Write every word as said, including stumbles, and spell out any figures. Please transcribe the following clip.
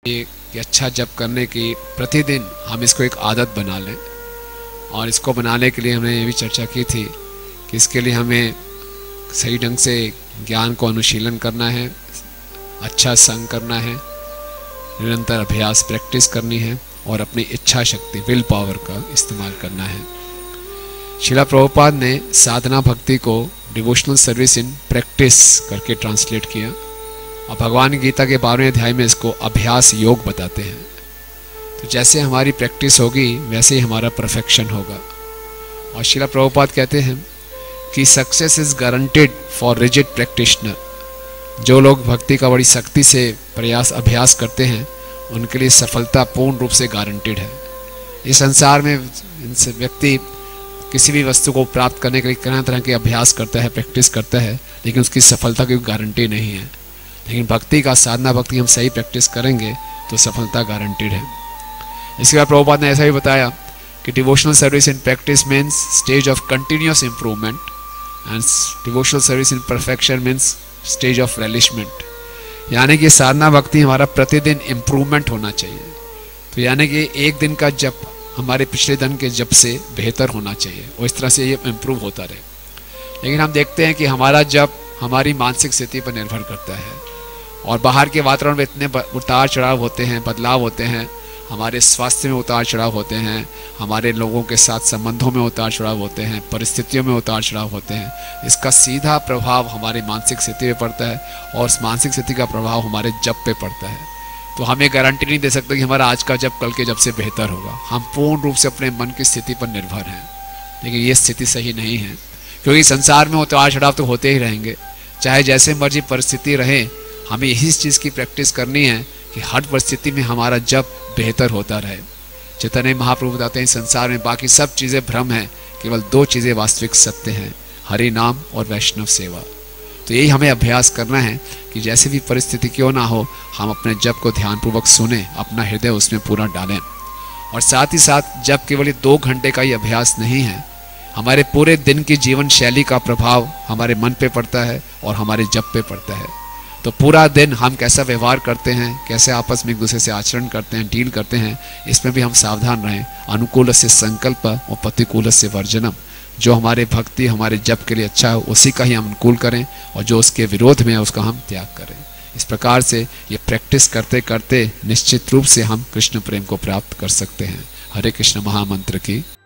कि अच्छा जप करने की प्रतिदिन हम इसको एक आदत बना लें। और इसको बनाने के लिए हमने ये भी चर्चा की थी कि इसके लिए हमें सही ढंग से ज्ञान को अनुशीलन करना है, अच्छा संग करना है, निरंतर अभ्यास प्रैक्टिस करनी है और अपनी इच्छा शक्ति विल पावर का इस्तेमाल करना है। शिला प्रभुपाद ने साधना भक्ति को डिवोशनल सर्विस इन प्रैक्टिस करके ट्रांसलेट किया और भगवान गीता के बारहवें अध्याय में इसको अभ्यास योग बताते हैं। तो जैसे हमारी प्रैक्टिस होगी वैसे ही हमारा परफेक्शन होगा। और शिला प्रभुपाद कहते हैं कि success is guaranteed for rigid practitioner. जो लोग भक्ति का बड़ी सख्ती से प्रयास अभ्यास करते हैं उनके लिए सफलता पूर्ण रूप से गारंटेड है। इस संसार में इनसे व्यक्ति किसी भी वस्तु को प्राप्त करने के लिए तरह तरह के अभ्यास करता है, प्रैक्टिस करता है, लेकिन उसकी सफलता की गारंटी नहीं है। लेकिन भक्ति का साधना भक्ति हम सही प्रैक्टिस करेंगे तो सफलता गारंटीड है। इसके बाद प्रभुपाद ने ऐसा भी बताया कि devotional service in practice means stage of continuous improvement and devotional service in perfection means stage of relishment. यानी कि साधना भक्ति हमारा प्रतिदिन इम्प्रूवमेंट होना चाहिए। तो यानी कि एक दिन का जप हमारे पिछले दिन के जप से बेहतर होना चाहिए और इस तरह से ये इम्प्रूव होता रहे। लेकिन हम देखते हैं कि हमारा जप हमारी मानसिक स्थिति पर निर्भर करता है और बाहर के वातावरण में इतने उतार चढ़ाव होते हैं, बदलाव होते हैं, हमारे स्वास्थ्य में उतार चढ़ाव होते हैं, हमारे लोगों के साथ संबंधों में उतार चढ़ाव होते हैं, परिस्थितियों में उतार चढ़ाव होते हैं। इसका सीधा प्रभाव हमारी मानसिक स्थिति पे पड़ता है और उस मानसिक स्थिति का प्रभाव हमारे जप पे पड़ता है। तो हम ये गारंटी नहीं दे सकते कि हमारा आज का जप कल के जप से बेहतर होगा। हम पूर्ण रूप से अपने मन की स्थिति पर निर्भर हैं, लेकिन ये स्थिति सही नहीं है, क्योंकि संसार में उतार चढ़ाव तो होते ही रहेंगे। चाहे जैसे मर्जी परिस्थिति रहे, हमें यही चीज़ की प्रैक्टिस करनी है कि हर परिस्थिति में हमारा जप बेहतर होता रहे। चैतन्य महाप्रभु बताते हैं संसार में बाकी सब चीज़ें भ्रम हैं, केवल दो चीज़ें वास्तविक सत्य हैं, हरि नाम और वैष्णव सेवा। तो यही हमें अभ्यास करना है कि जैसे भी परिस्थिति क्यों ना हो, हम अपने जप को ध्यानपूर्वक सुने, अपना हृदय उसमें पूरा डालें। और साथ ही साथ जप केवल दो घंटे का ही अभ्यास नहीं है, हमारे पूरे दिन की जीवन शैली का प्रभाव हमारे मन पे पड़ता है और हमारे जप पे पड़ता है। तो पूरा दिन हम कैसा व्यवहार करते हैं, कैसे आपस में एक दूसरे से आचरण करते हैं, डील करते हैं, इसमें भी हम सावधान रहें। अनुकूल से संकल्प और प्रतिकूल से वर्जनम। जो हमारे भक्ति हमारे जप के लिए अच्छा है उसी का ही हम अनुकूल करें और जो उसके विरोध में है उसका हम त्याग करें। इस प्रकार से ये प्रैक्टिस करते करते निश्चित रूप से हम कृष्ण प्रेम को प्राप्त कर सकते हैं। हरे कृष्ण महामंत्र की